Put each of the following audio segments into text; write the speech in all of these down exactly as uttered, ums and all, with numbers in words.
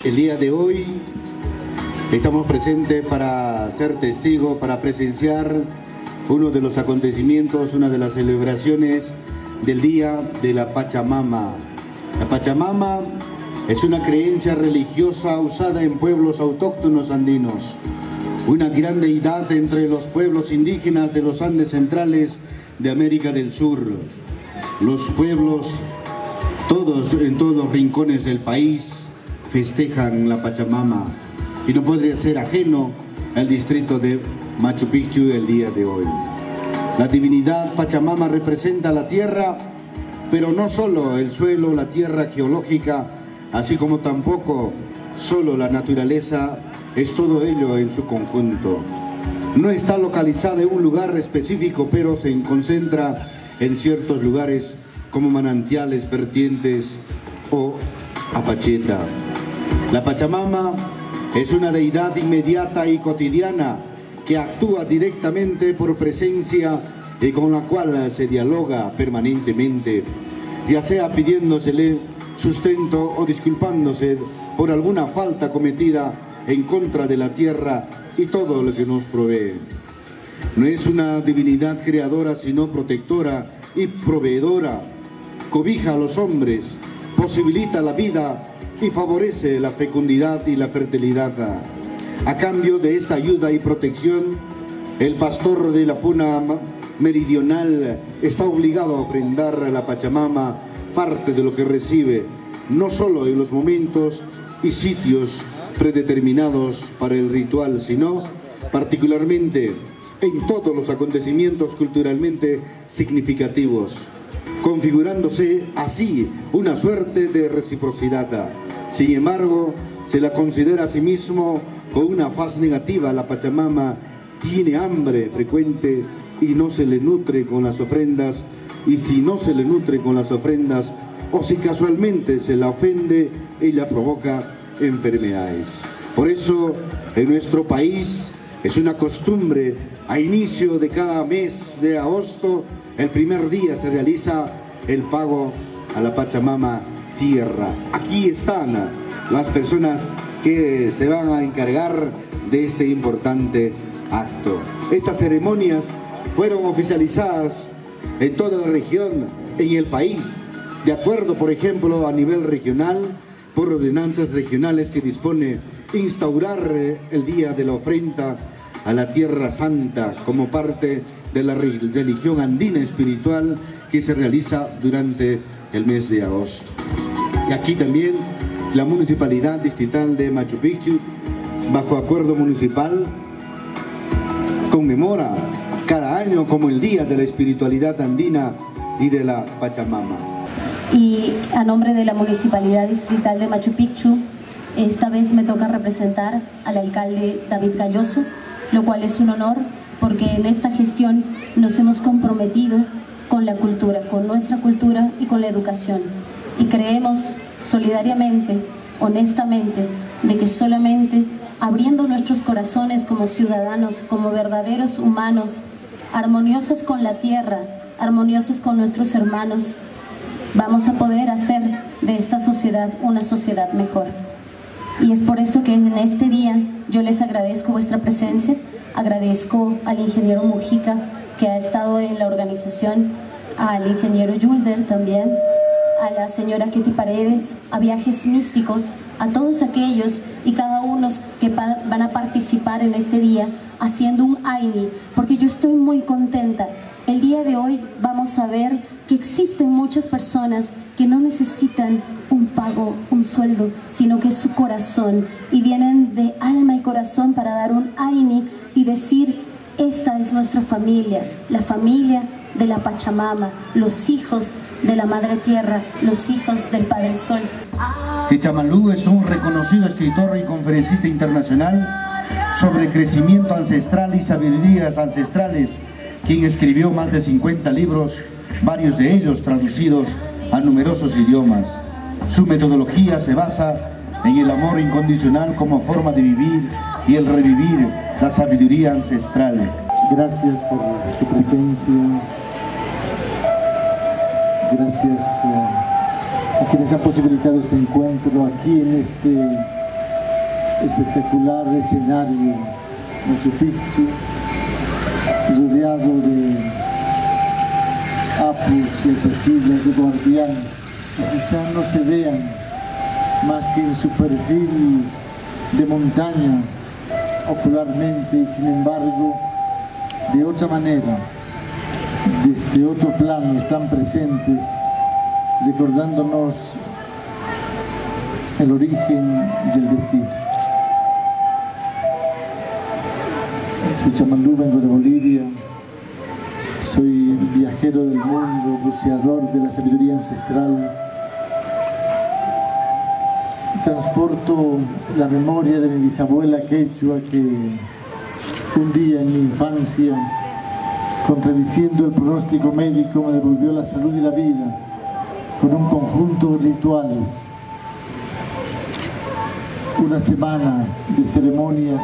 El día de hoy estamos presentes para ser testigos, para presenciar uno de los acontecimientos, una de las celebraciones del Día de la Pachamama. La Pachamama es una creencia religiosa usada en pueblos autóctonos andinos, una gran deidad entre los pueblos indígenas de los Andes centrales de América del Sur. Los pueblos, todos en todos los rincones del país, festejan la Pachamama y no podría ser ajeno al distrito de Machu Picchu el día de hoy. La divinidad Pachamama representa la tierra, pero no solo el suelo, la tierra geológica, así como tampoco solo la naturaleza, es todo ello en su conjunto. No está localizada en un lugar específico, pero se concentra en ciertos lugares como manantiales, vertientes o apacheta. La Pachamama es una deidad inmediata y cotidiana que actúa directamente por presencia y con la cual se dialoga permanentemente, ya sea pidiéndosele sustento o disculpándose por alguna falta cometida en contra de la tierra y todo lo que nos provee. No es una divinidad creadora, sino protectora y proveedora. Cobija a los hombres, posibilita la vida y favorece la fecundidad y la fertilidad. A cambio de esta ayuda y protección, el pastor de la Puna meridional está obligado a ofrendar a la Pachamama parte de lo que recibe, no solo en los momentos y sitios predeterminados para el ritual, sino particularmente en todos los acontecimientos culturalmente significativos, configurándose así una suerte de reciprocidad. Sin embargo, se la considera a sí mismo con una faz negativa. La Pachamama tiene hambre frecuente y no se le nutre con las ofrendas, y si no se le nutre con las ofrendas, o si casualmente se la ofende, ella provoca enfermedades. Por eso, en nuestro país es una costumbre, a inicio de cada mes de agosto, el primer día se realiza el pago a la Pachamama tierra. Aquí están las personas que se van a encargar de este importante acto. Estas ceremonias fueron oficializadas en toda la región, en el país, de acuerdo, por ejemplo, a nivel regional, por ordenanzas regionales que dispone instaurar el Día de la Ofrenda a la Tierra Santa como parte de la religión andina espiritual que se realiza durante el mes de agosto. Y aquí también la Municipalidad Distrital de Machu Picchu, bajo acuerdo municipal, conmemora cada año como el Día de la Espiritualidad Andina y de la Pachamama. Y a nombre de la Municipalidad Distrital de Machu Picchu, esta vez me toca representar al alcalde David Galloso, lo cual es un honor porque en esta gestión nos hemos comprometido con la cultura, con nuestra cultura y con la educación. Y creemos solidariamente, honestamente, de que solamente abriendo nuestros corazones como ciudadanos, como verdaderos humanos, armoniosos con la tierra, armoniosos con nuestros hermanos, vamos a poder hacer de esta sociedad una sociedad mejor. Y es por eso que en este día yo les agradezco vuestra presencia, agradezco al ingeniero Mujica que ha estado en la organización, al ingeniero Yulder también, a la señora Ketty Paredes, a Viajes Místicos, a todos aquellos y cada uno que van a participar en este día haciendo un AINI, porque yo estoy muy contenta. El día de hoy vamos a ver que existen muchas personas que no necesitan un pago, un sueldo, sino que es su corazón, y vienen de alma y corazón para dar un AINI y decir: esta es nuestra familia, la familia de la Pachamama, los hijos de la Madre Tierra, los hijos del Padre Sol. Techamalú es un reconocido escritor y conferencista internacional sobre crecimiento ancestral y sabidurías ancestrales, quien escribió más de cincuenta libros, varios de ellos traducidos a numerosos idiomas. Su metodología se basa en el amor incondicional como forma de vivir y el revivir la sabiduría ancestral. Gracias por su presencia. Gracias eh, a quienes han posibilitado este encuentro aquí en este espectacular escenario Machu Picchu, rodeado de apus y achachilas de guardianes que quizá no se vean más que en su perfil de montaña ocularmente, y sin embargo de otra manera, desde otro plano están presentes, recordándonos el origen y el destino. Soy Chamandu, vengo de Bolivia, soy viajero del mundo, buceador de la sabiduría ancestral. Transporto la memoria de mi bisabuela quechua, que un día en mi infancia, contradiciendo el pronóstico médico, me devolvió la salud y la vida con un conjunto de rituales, una semana de ceremonias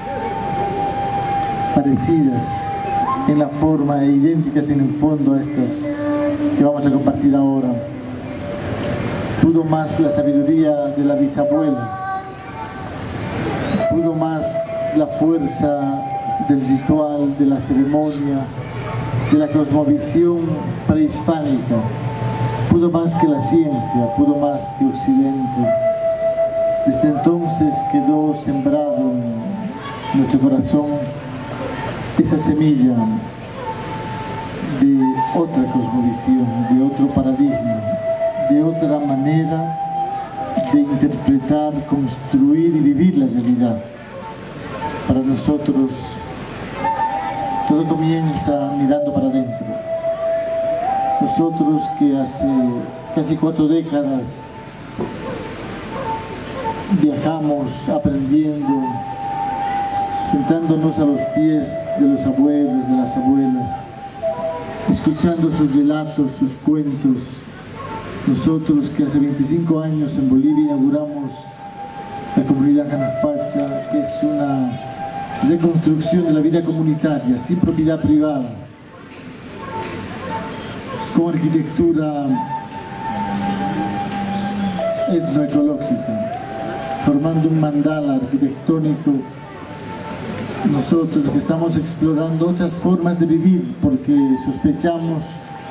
parecidas en la forma e idénticas en el fondo a estas que vamos a compartir ahora. Pudo más la sabiduría de la bisabuela, pudo más la fuerza del ritual, de la ceremonia, de la cosmovisión prehispánica, pudo más que la ciencia, pudo más que Occidente. Desde entonces quedó sembrado en nuestro corazón esa semilla de otra cosmovisión, de otro paradigma, de otra manera de interpretar, construir y vivir la realidad. Para nosotros todo comienza mirando para adentro. Nosotros que hace casi cuatro décadas viajamos aprendiendo, sentándonos a los pies de los abuelos, de las abuelas, escuchando sus relatos, sus cuentos. Nosotros que hace veinticinco años en Bolivia inauguramos la comunidad Janaspacha, que es una reconstrucción de la vida comunitaria, sin propiedad privada, con arquitectura etnoecológica, formando un mandala arquitectónico. Nosotros que estamos explorando otras formas de vivir, porque sospechamos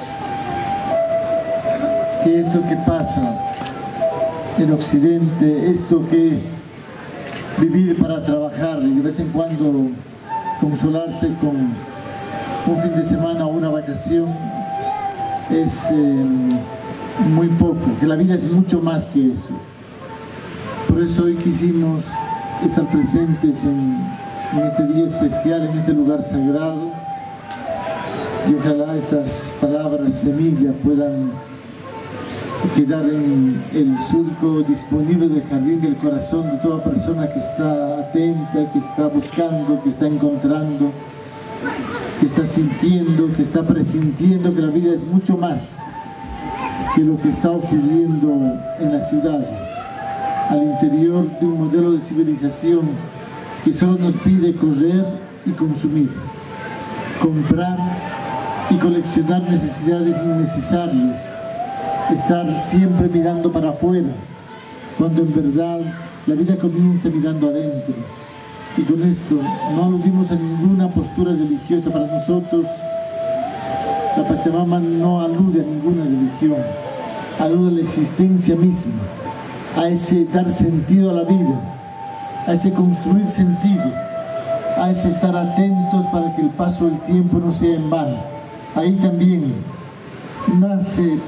que esto que pasa en Occidente, esto que es vivir para trabajar y de vez en cuando consolarse con un fin de semana o una vacación, es eh, muy poco, que la vida es mucho más que eso. Por eso hoy quisimos estar presentes en, en este día especial, en este lugar sagrado, y ojalá estas palabras semilla puedan quedar en el surco disponible del jardín del corazón de toda persona que está atenta, que está buscando, que está encontrando, que está sintiendo, que está presintiendo que la vida es mucho más que lo que está ocurriendo en las ciudades, al interior de un modelo de civilización que solo nos pide correr y consumir, comprar y coleccionar necesidades innecesarias, estar siempre mirando para afuera, cuando en verdad la vida comienza mirando adentro. Y con esto no aludimos a ninguna postura religiosa. Para nosotros la Pachamama no alude a ninguna religión, alude a la existencia misma, a ese dar sentido a la vida, a ese construir sentido, a ese estar atentos para que el paso del tiempo no sea en vano. Ahí también nace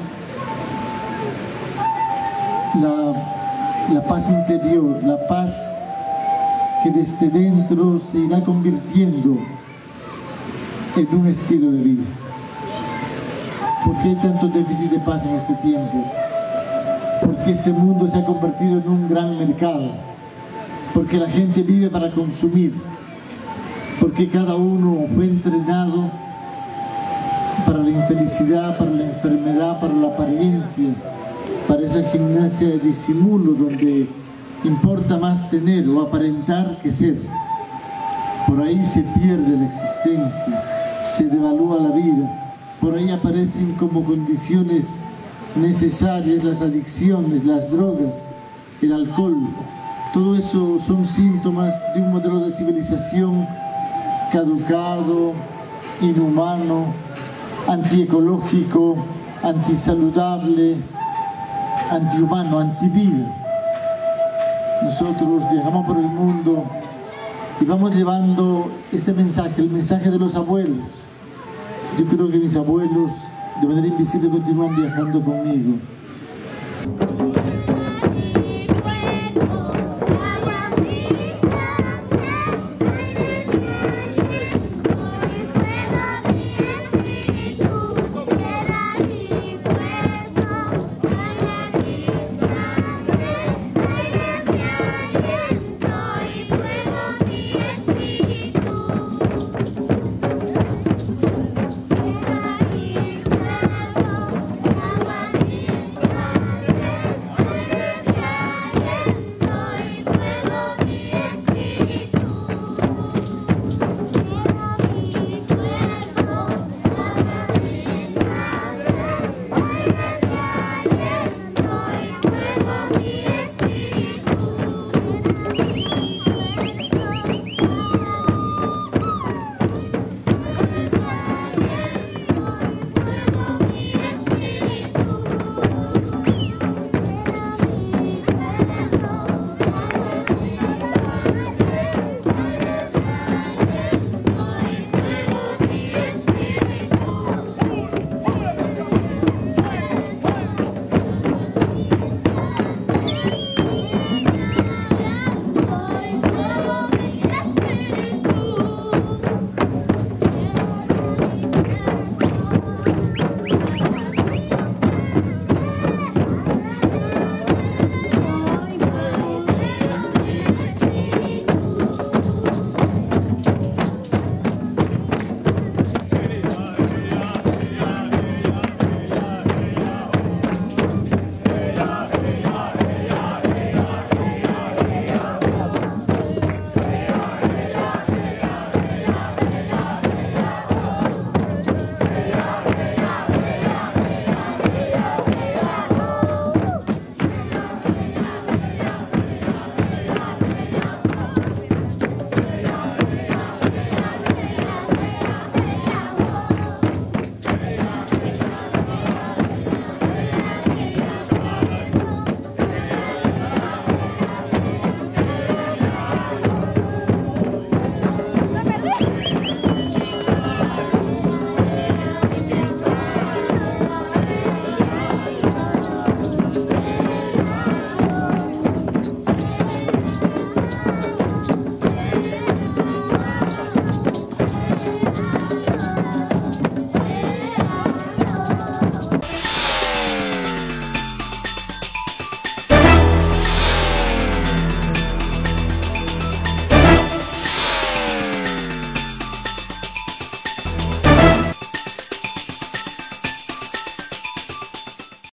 La, la paz interior, la paz que desde dentro se irá convirtiendo en un estilo de vida. ¿Por qué hay tanto déficit de paz en este tiempo? Porque este mundo se ha convertido en un gran mercado, porque la gente vive para consumir, porque cada uno fue entrenado para la infelicidad, para la enfermedad, para la apariencia, para esa gimnasia de disimulo donde importa más tener o aparentar que ser. Por ahí se pierde la existencia, se devalúa la vida, por ahí aparecen como condiciones necesarias las adicciones, las drogas, el alcohol, todo eso son síntomas de un modelo de civilización caducado, inhumano, antiecológico, antisaludable, antihumano, antivida. Nosotros viajamos por el mundo y vamos llevando este mensaje, el mensaje de los abuelos. Yo creo que mis abuelos, de manera invisible, continúan viajando conmigo.